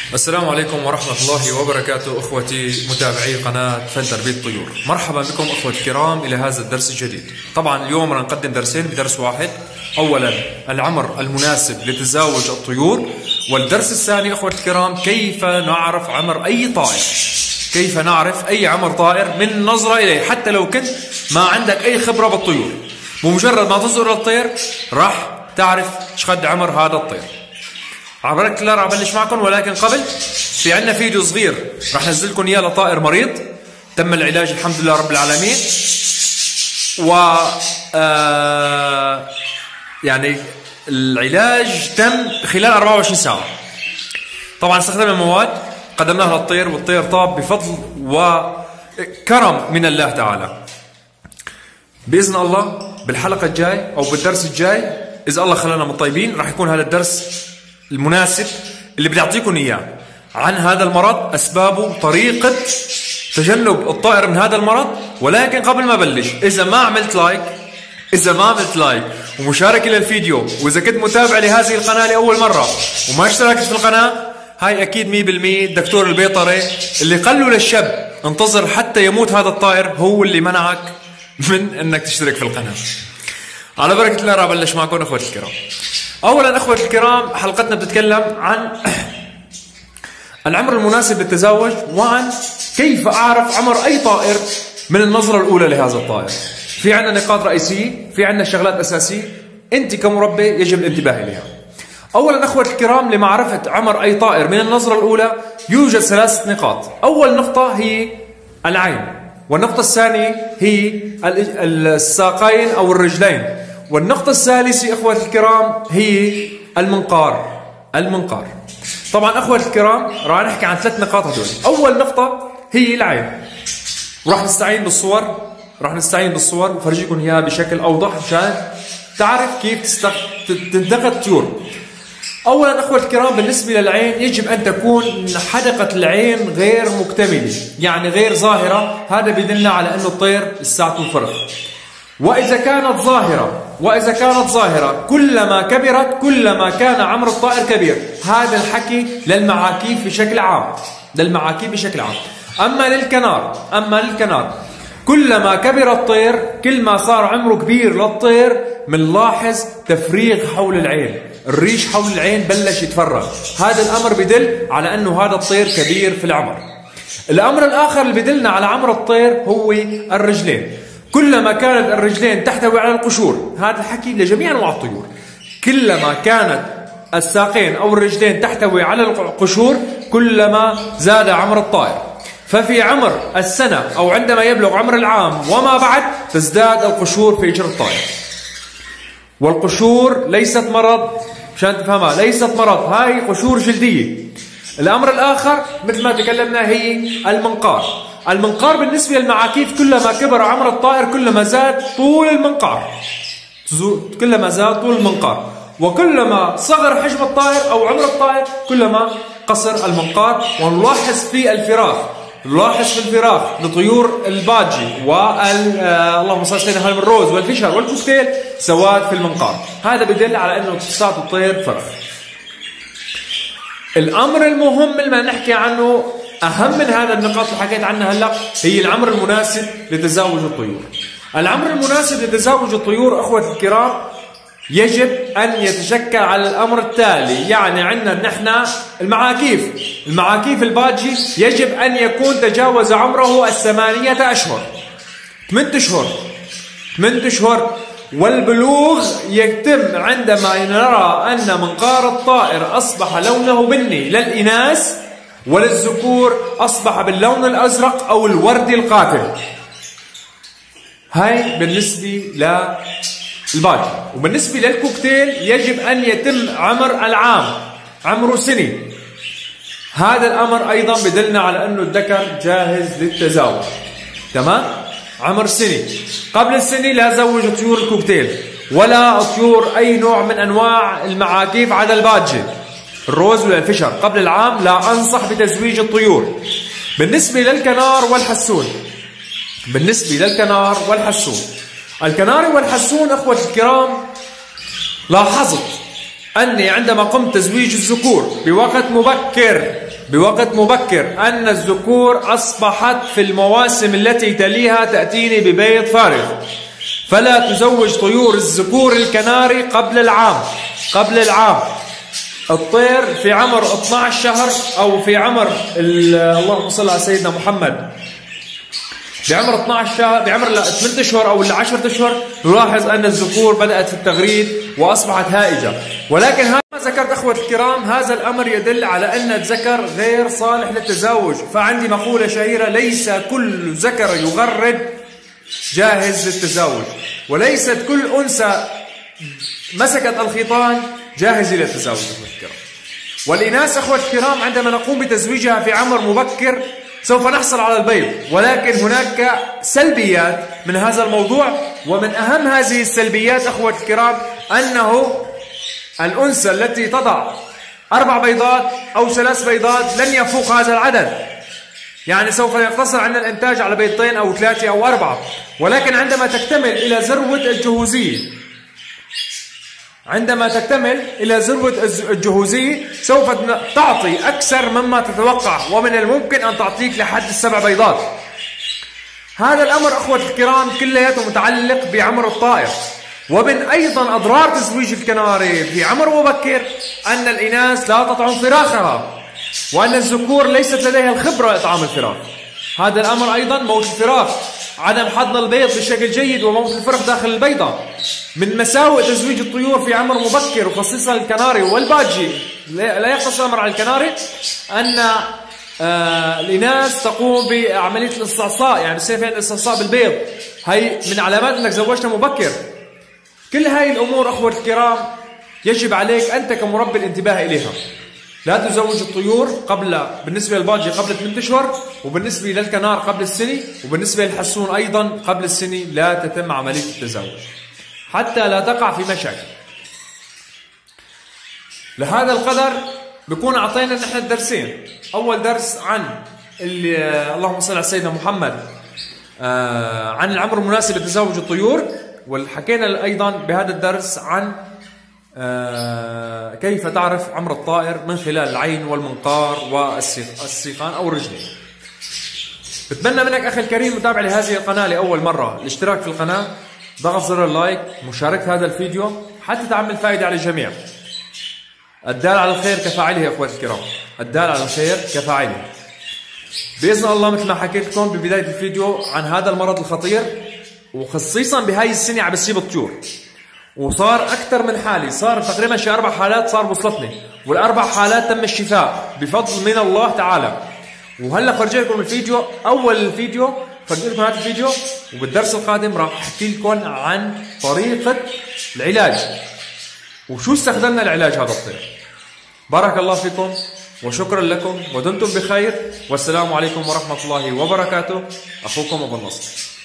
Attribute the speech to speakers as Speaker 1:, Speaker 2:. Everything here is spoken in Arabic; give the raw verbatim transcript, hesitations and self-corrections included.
Speaker 1: السلام عليكم ورحمة الله وبركاته أخوتي متابعي قناة فن تربية الطيور. مرحبا بكم أخوتي الكرام إلى هذا الدرس الجديد. طبعا اليوم راح نقدم درسين بدرس واحد. أولا العمر المناسب لتزاوج الطيور، والدرس الثاني أخوتي الكرام كيف نعرف عمر أي طائر، كيف نعرف أي عمر طائر من نظرة إليه حتى لو كنت ما عندك أي خبرة بالطيور. بمجرد ما تنظر للطير راح تعرف شقد عمر هذا الطير. عبرك الله راح ابلش معكم، ولكن قبل في عندنا فيديو صغير راح نزل لكم اياه لطائر مريض تم العلاج الحمد لله رب العالمين، و آه يعني العلاج تم خلال أربعة وعشرين ساعة. طبعا استخدمنا مواد قدمناها للطير والطير طاب بفضل وكرم من الله تعالى. باذن الله بالحلقه الجاي او بالدرس الجاي اذا الله خلانا من طيبين راح يكون هذا الدرس المناسب اللي بدي اعطيكم اياه عن هذا المرض، اسبابه، طريقه تجنب الطائر من هذا المرض. ولكن قبل ما ابلش، اذا ما عملت لايك اذا ما عملت لايك ومشاركه للفيديو، واذا كنت متابع لهذه القناه لاول مره وما اشتركت في القناه، هاي اكيد مية بالمية الدكتور البيطري اللي قال له للشاب انتظر حتى يموت هذا الطائر هو اللي منعك من انك تشترك في القناه. على بركه الله راح ابلش معكم اخوتي الكرام. اولا اخوتي الكرام حلقتنا بتتكلم عن العمر المناسب للتزاوج، وعن كيف اعرف عمر اي طائر من النظره الاولى لهذا الطائر. في عندنا نقاط رئيسيه، في عندنا شغلات اساسيه انت كمربي يجب الانتباه اليها. اولا اخوتي الكرام لمعرفه عمر اي طائر من النظره الاولى يوجد ثلاثه نقاط. اول نقطه هي العين، والنقطه الثانيه هي الساقين او الرجلين، والنقطة الثالثة اخواتي الكرام هي المنقار. المنقار. طبعا اخواتي الكرام راح نحكي عن ثلاث نقاط هدول. اول نقطة هي العين، وراح نستعين بالصور، راح نستعين بالصور وفرجيكم اياها بشكل اوضح مشان تعرف كيف تستخ... تنتقد الطيور. اولا اخواتي الكرام بالنسبة للعين يجب ان تكون حدقة العين غير مكتملة، يعني غير ظاهرة. هذا بيدلنا على انه الطير لساته فرغ. وإذا كانت ظاهرة وإذا كانت ظاهرة كلما كبرت كلما كان عمر الطائر كبير. هذا الحكي للمعاكيف بشكل عام، للمعاكيف بشكل عام. أما للكنار أما للكنار كلما كبر الطير كل ما صار عمره كبير للطير بنلاحظ تفريغ حول العين، الريش حول العين بلش يتفرغ. هذا الأمر بدل على أنه هذا الطير كبير في العمر. الأمر الآخر اللي بدلنا على عمر الطير هو الرجلين. كلما كانت الرجلين تحتوي على القشور، هذا الحكي لجميع انواع الطيور، كلما كانت الساقين او الرجلين تحتوي على القشور كلما زاد عمر الطائر. ففي عمر السنة او عندما يبلغ عمر العام وما بعد تزداد القشور في اجر الطائر. والقشور ليست مرض، مشان تفهمها، ليست مرض، هاي قشور جلدية. الامر الاخر مثل ما تكلمنا هي المنقار. المنقار بالنسبة للمعاكيف كلما كبر عمر الطائر كلما زاد طول المنقار، كلما زاد طول المنقار، وكلما صغر حجم الطائر أو عمر الطائر كلما قصر المنقار. ونلاحظ في الفراخ، نلاحظ في الفراخ لطيور الباجي وال اللهم صل على سيدنا الروز والفشر والكوكتيل سواد في المنقار. هذا بدل على أنه ساعة الطير فرغ. الأمر المهم اللي نحكي عنه أهم من هذا النقاط اللي حكيت عنها هلا هي العمر المناسب لتزاوج الطيور. العمر المناسب لتزاوج الطيور أخوتي الكرام يجب أن يتشكل على الأمر التالي. يعني عندنا نحن المعاكيف، المعاكيف الباجي يجب أن يكون تجاوز عمره الثمانية أشهر، ثمانية أشهر، ثمانية أشهر. والبلوغ يتم عندما نرى أن منقار الطائر أصبح لونه بني للإناث، وللذكور أصبح باللون الأزرق أو الوردي القاتل. هاي بالنسبة للباجي. وبالنسبة للكوكتيل يجب أن يتم عمر العام، عمره سنة. هذا الأمر أيضا بدلنا على أنه الذكر جاهز للتزاوج. تمام؟ عمر سنة. قبل السنة لا زوج طيور الكوكتيل ولا طيور أي نوع من أنواع المعاكيف عدا الباجي، الروز ولا الفشر. قبل العام لا أنصح بتزويج الطيور. بالنسبة للكنار والحسون، بالنسبة للكنار والحسون الكنار والحسون أخوتي الكرام لاحظت أني عندما قمت تزويج الذكور بوقت مبكر بوقت مبكر أن الذكور أصبحت في المواسم التي تليها تأتيني ببيض فارغ، فلا تزوج طيور الذكور الكناري قبل العام. قبل العام الطير في عمر اثنعش شهر أو في عمر اللهم صل على سيدنا محمد بعمر اثنعش شهر، بعمر ثمانية أشهر أو عشرة أشهر، نلاحظ أن الذكور بدأت في التغريد وأصبحت هائجة. ولكن هذا ما ذكرت أخوة الكرام، هذا الأمر يدل على أن الذكر غير صالح للتزاوج. فعندي مقولة شهيرة: ليس كل ذكر يغرد جاهز للتزاوج، وليست كل أنثى مسكت الخيطان جاهزة للتزاوج. أخوة الكرام، والإناث أخوة الكرام عندما نقوم بتزويجها في عمر مبكر سوف نحصل على البيض، ولكن هناك سلبيات من هذا الموضوع، ومن أهم هذه السلبيات أخوة الكرام أنه الأنثى التي تضع أربع بيضات أو ثلاث بيضات لن يفوق هذا العدد، يعني سوف يقتصر عن الإنتاج على بيضتين أو ثلاثة أو أربعة. ولكن عندما تكتمل إلى ذروة الجهوزية عندما تكتمل إلى ذروة الجهوزية سوف تعطي أكثر مما تتوقع، ومن الممكن أن تعطيك لحد السبع بيضات. هذا الأمر أخوة الكرام كلياته متعلق بعمر الطائر. ومن أيضا أضرار تزويج الكناري في عمر مبكر أن الإناث لا تطعم فراخها، وأن الذكور ليست لديها الخبرة لإطعام الفراخ. هذا الأمر أيضا موت الفراخ، عدم حضن البيض بشكل جيد وموت الفرخ داخل البيضة. من مساوئ تزويج الطيور في عمر مبكر وخصيصا الكناري والباجي، لا يقتصر الأمر على الكناري، أن آه الإناث تقوم بعملية الاستعصاء، يعني بصير فيها الاستعصاء بالبيض. هي من علامات أنك زوجتها مبكر. كل هاي الأمور أخوة الكرام يجب عليك أنت كمربي الانتباه إليها. لا تزوج الطيور قبل، بالنسبة للباجي قبل ثمانية أشهر، وبالنسبة للكنار قبل السنة، وبالنسبة للحسون أيضا قبل السنة لا تتم عملية التزاوج حتى لا تقع في مشاكل. لهذا القدر بكون أعطينا نحن الدرسين. أول درس عن اللي اللهم صل على سيدنا محمد آه عن العمر المناسب لتزاوج الطيور، وحكينا أيضا بهذا الدرس عن آه كيف تعرف عمر الطائر من خلال العين والمنقار والسيقان أو الرجلين. بتمنى منك أخي الكريم متابع لهذه القناة لأول مرة الاشتراك في القناة، ضغط زر اللايك، مشاركة هذا الفيديو حتى تعمل فائدة على الجميع. الدال على الخير كفاعله يا أخواتي الكرام، الدال على الخير كفاعله. بإذن الله مثل ما حكيت لكم ببداية الفيديو عن هذا المرض الخطير، وخصيصا بهاي السنة عم بتصيب الطيور، وصار أكثر من حالة، صار تقريبا شي أربع حالات صار وصلتني، والأربع حالات تم الشفاء بفضل من الله تعالى. وهلا فرجي لكم الفيديو، أول الفيديو فرجي لكم هذا الفيديو، وبالدرس القادم راح أحكي لكم عن طريقة العلاج وشو استخدمنا لعلاج هذا الطير. بارك الله فيكم وشكرا لكم ودمتم بخير، والسلام عليكم ورحمة الله وبركاته. أخوكم أبو النصر.